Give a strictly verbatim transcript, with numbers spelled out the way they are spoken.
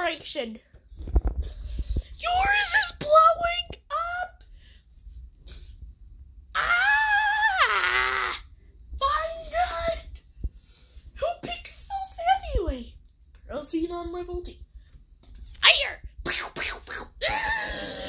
direction. Yours is blowing up. Ah! Find it. Who picks those anyway? Proceed on level D.